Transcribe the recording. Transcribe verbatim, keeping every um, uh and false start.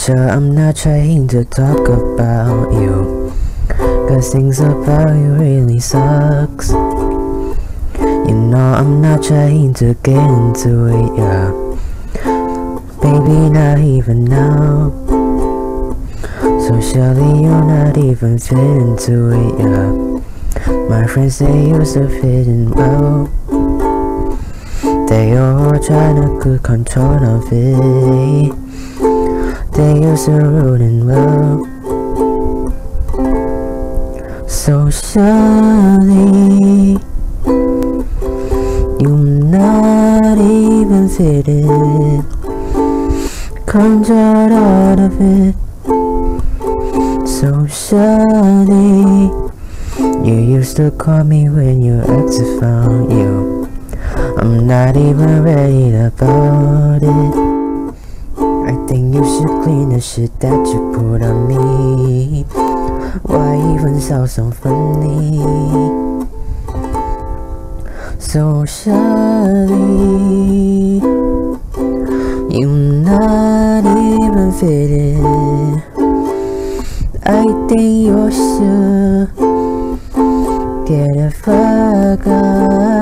sure I'm not trying to talk about you, cause things about you really sucks. You know I'm not trying to get into it, yeah. Baby, not even now. So surely you're not even fit into it, yeah. My friends say you're so fit in well. They all tryna get control of it. They you're so rude and well. So surely you're not even fitting. Control out of it. So surely you used to call me when your ex found you. I'm not even ready about it. I think you should clean the shit that you put on me. Why even sound so funny? So surely you're not even fitting. I think you should get the fuck out.